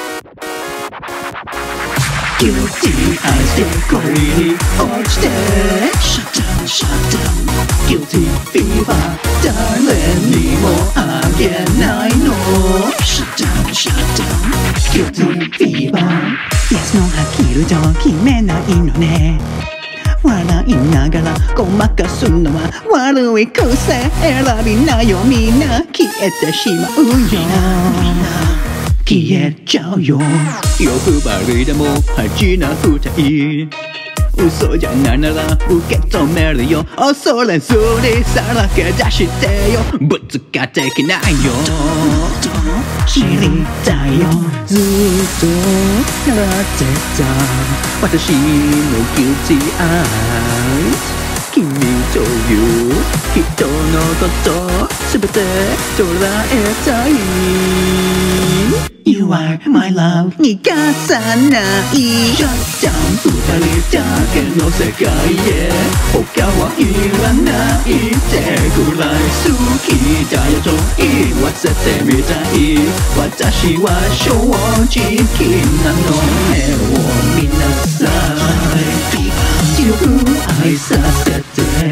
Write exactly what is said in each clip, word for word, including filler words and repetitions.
Guilty as the glory or stay. Shut down, shut down. Guilty fever, darling, me more again. I know. Shut down, shut down. Guilty fever. Yes, no, 飽きると決めないのね。笑いながらごまかすのは悪い癖。選びなよ、みんな消えてしまうよ。消えちゃうよ。欲張りでも恥な二人。嘘じゃないなら受け止めるよ。恐れずにさらけ出してよ。ぶつかっていけないよ。知りたいよ。ずっと笑ってた私の guilty eyes。君という人のことすべて捉えたい。You are my love 逃がさない。Shut down 二人だけの世界へ他はいらないってぐらい好きだよと言わせてみたい。私は正直なの。目を見なさい。強く愛させて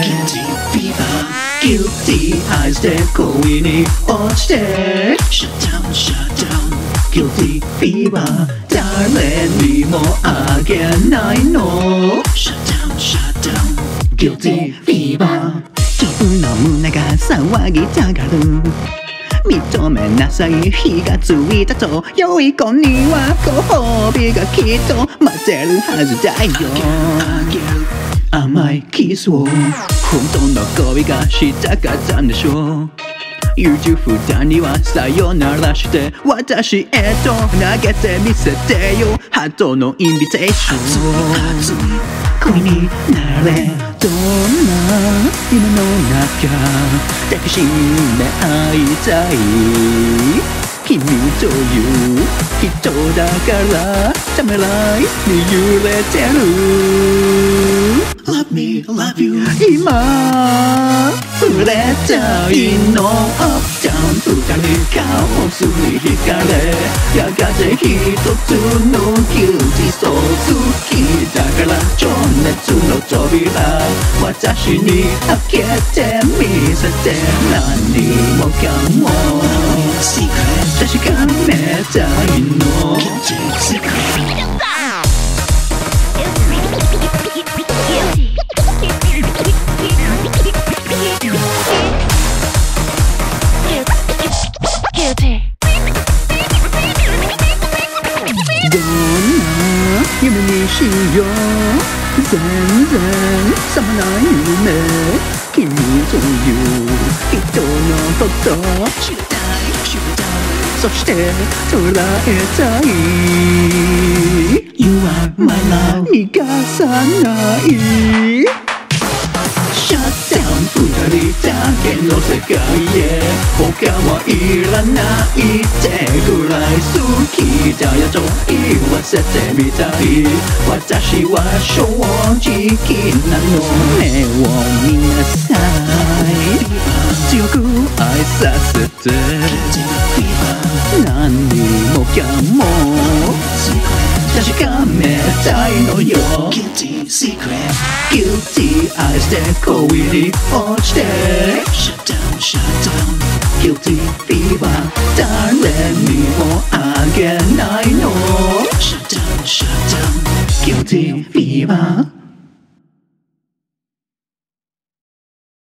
Guilty eyes で恋に落ちて Shut down, shut down Guilty fever 誰にもあげないの Shut down, shut down Guilty fever 自分の胸が騒ぎたがる。認めなさい。火がついたと良い子にはご褒美がきっと待ってるはずだよ。甘いキスを本当の恋がしたかったんでしょう。優柔不断にはさよならして私へと投げてみせてよ。ハートのインビテーション。恋になれどんな夢の中抱きしめ合いたい。君という人だからためらいに揺れてる。 Love me, love you 今触れたいの Up down 二人顔すり惹かれやがて一つのキューティーソー好きだから情熱の扉私に開けてみせて。何もかも確かめたいの。どんな夢にしよう。全然覚めない夢。君という人のこと知りたい知りたい。そして捉えたい。 You are my love 逃がさない。 Shut down 二人だけの世界へ他はいらないってぐらい好きだよと言わせてみたい。私は正直なの。目を見なさい。強く愛させて何もかも確かめたいのよ。 Guilty secret Guilty eyes で恋に落ちて Shut down, shut down Guilty